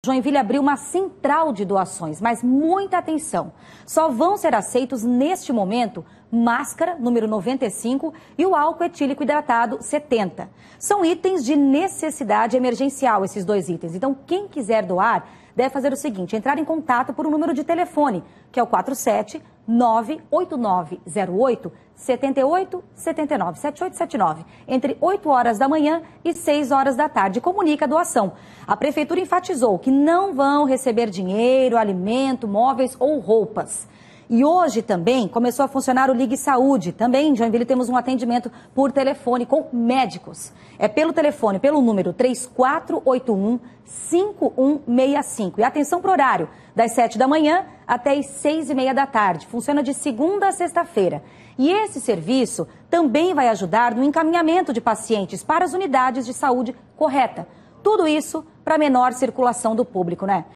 Joinville abriu uma central de doações, mas muita atenção. Só vão ser aceitos neste momento máscara, número 95, e o álcool etílico hidratado, 70. São itens de necessidade emergencial, esses dois itens. Então, quem quiser doar, deve fazer o seguinte, entrar em contato por um número de telefone, que é o 7879 entre 8 horas da manhã e 6 horas da tarde. Comunica a doação. A Prefeitura enfatizou que não vão receber dinheiro, alimento, móveis ou roupas. E hoje também começou a funcionar o Ligue Saúde. Também em Joinville temos um atendimento por telefone com médicos. É pelo telefone, pelo número 3481-5165. E atenção para o horário, das 7 da manhã até as 6:30 da tarde. Funciona de segunda a sexta-feira. E esse serviço também vai ajudar no encaminhamento de pacientes para as unidades de saúde correta. Tudo isso para menor circulação do público, né?